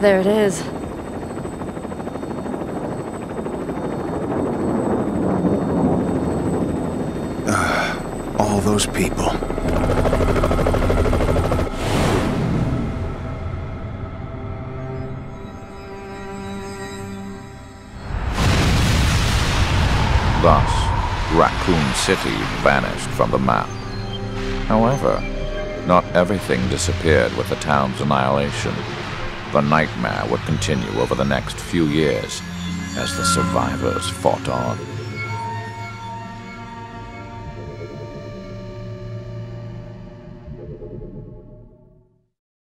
There it is. All those people. Thus, Raccoon City vanished from the map. However, not everything disappeared with the town's annihilation. The nightmare would continue over the next few years as the survivors fought on.